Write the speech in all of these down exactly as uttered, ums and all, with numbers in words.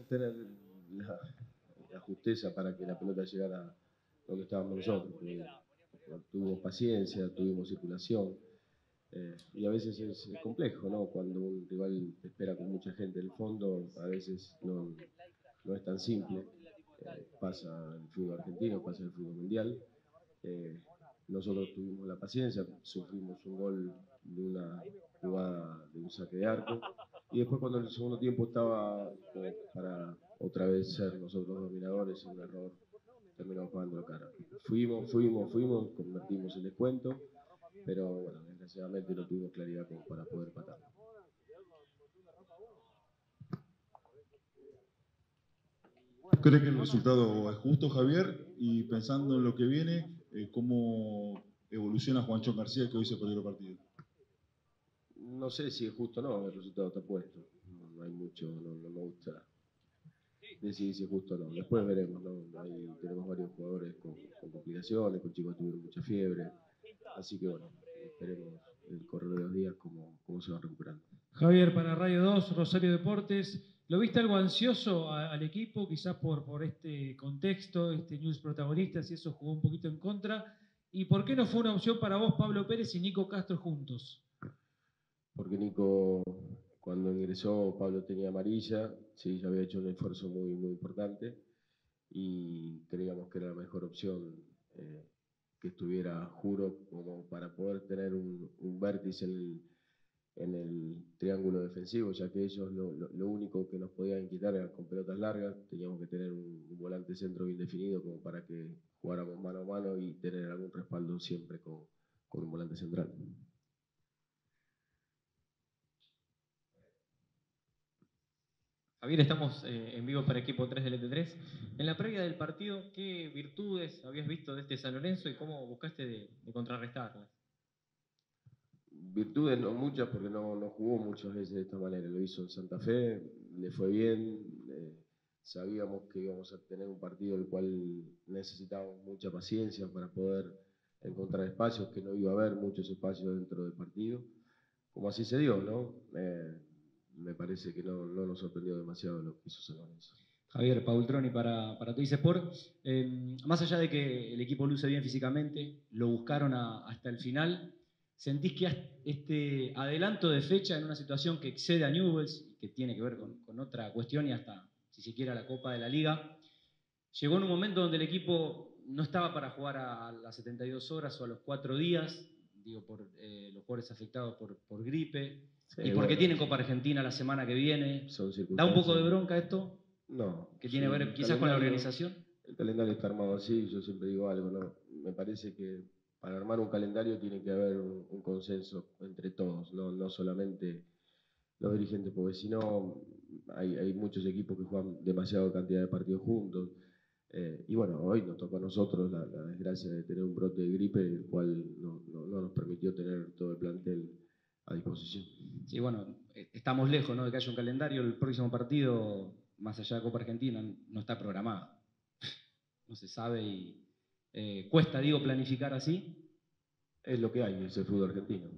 tener la, la justeza para que la pelota llegara a donde estábamos nosotros. Porque, bueno, tuvimos paciencia, tuvimos circulación, eh, y a veces es, es complejo, ¿no? Cuando un rival te espera con mucha gente en el fondo, a veces no, no es tan simple. Eh, pasa en el fútbol argentino, pasa en el fútbol mundial. Eh, nosotros tuvimos la paciencia, sufrimos un gol de una jugada de un saque de arco, y después cuando el segundo tiempo estaba como para otra vez ser nosotros dominadores, un error, terminamos jugando la cara. Fuimos, fuimos, fuimos, convertimos el descuento, pero bueno, desgraciadamente no tuvimos claridad como para poder empatar. ¿Cree que el resultado es justo, Javier? Y pensando en lo que viene, eh, ¿cómo evoluciona Juancho García, que hoy se perdió el partido? No sé si es justo o no, el resultado está puesto. No, no hay mucho, no, no me gusta decidir si es justo o no. Después veremos, ¿no? Ahí tenemos varios jugadores con, con complicaciones, con chicos que tuvieron mucha fiebre. Así que bueno, esperemos el correr de los días cómo, cómo se van recuperando. Javier, para Radio dos, Rosario Deportes, ¿lo viste algo ansioso a, al equipo, quizás por, por este contexto, este news protagonistas, y eso jugó un poquito en contra? ¿Y por qué no fue una opción para vos, Pablo Pérez y Nico Castro juntos? Porque Nico, cuando ingresó, Pablo tenía amarilla, sí, ya había hecho un esfuerzo muy, muy importante, y creíamos que era la mejor opción eh, que estuviera Juro como para poder tener un, un vértice en el, en el triángulo defensivo, ya que ellos lo, lo, lo único que nos podían quitar era con pelotas largas. Teníamos que tener un, un volante centro bien definido como para que jugáramos mano a mano y tener algún respaldo siempre con, con un volante central. Javier, estamos eh, en vivo para Equipo tres del E T tres. En la previa del partido, ¿qué virtudes habías visto de este San Lorenzo y cómo buscaste de, de contrarrestarlas? Virtudes no muchas, porque no, no jugó muchas veces de esta manera. Lo hizo en Santa Fe, le fue bien. Eh, sabíamos que íbamos a tener un partido el cual necesitábamos mucha paciencia para poder encontrar espacios, que no iba a haber muchos espacios dentro del partido. Como así se dio, ¿no? Eh, me parece que no, no nos sorprendió demasiado lo que hizo San Lorenzo. Javier, Paul Troni para, para Teis Sport. Eh, más allá de que el equipo luce bien físicamente, lo buscaron a, hasta el final. ¿Sentís que este adelanto de fecha en una situación que excede a Newell's y que tiene que ver con, con otra cuestión y hasta, si siquiera, la Copa de la Liga, llegó en un momento donde el equipo no estaba para jugar a las setenta y dos horas o a los cuatro días, digo, por eh, los jugadores afectados por, por gripe, sí, y porque bueno, tienen Copa Argentina la semana que viene? ¿Da un poco de bronca esto? No. ¿Que tiene que ver quizás con la organización? El calendario está armado así, yo siempre digo algo, ¿no? Me parece que para armar un calendario tiene que haber un, un consenso entre todos, ¿no? No solamente los dirigentes, porque si no hay, hay muchos equipos que juegan demasiada cantidad de partidos juntos. Eh, y bueno, hoy nos tocó a nosotros la, la desgracia de tener un brote de gripe, el cual no, no, no nos permitió tener todo el plantel a disposición. Sí, bueno, estamos lejos, ¿no?, de que haya un calendario. El próximo partido, más allá de Copa Argentina, no está programado. No se sabe y eh, cuesta, digo, planificar así. Es lo que hay, es el fútbol argentino.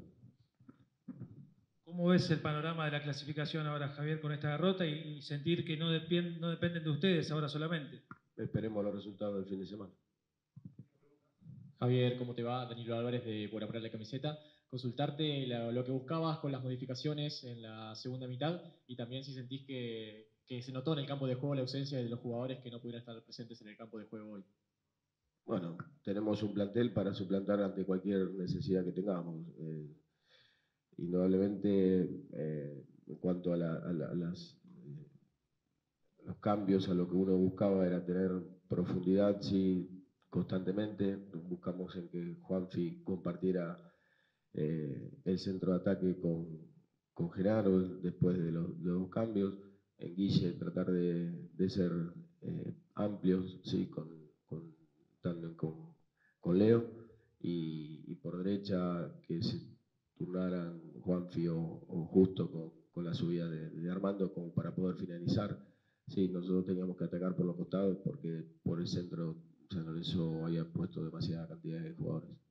¿Cómo ves el panorama de la clasificación ahora, Javier, con esta derrota y, y sentir que no, depend, no dependen de ustedes ahora solamente? Esperemos los resultados del fin de semana. Javier, ¿cómo te va? Danilo Álvarez de Por Apurar la Camiseta. Consultarte la, lo que buscabas con las modificaciones en la segunda mitad y también si sentís que, que se notó en el campo de juego la ausencia de los jugadores que no pudieran estar presentes en el campo de juego hoy. Bueno, tenemos un plantel para suplantar ante cualquier necesidad que tengamos. Eh, indudablemente, eh, en cuanto a, la, a, la, a las, eh, los cambios, a lo que uno buscaba era tener profundidad, sí, constantemente. Buscamos en que Juanfi compartiera eh, el centro de ataque con, con Genaro después de los, de los cambios. En Guille tratar de, de ser eh, amplios, sí, con, con, también con, con Leo, y, y por derecha que se turnaran Juanfi o, o Justo con, con la subida de, de Armando como para poder finalizar. Sí, nosotros teníamos que atacar por los costados porque por el centro San Lorenzo había puesto demasiada cantidad de jugadores.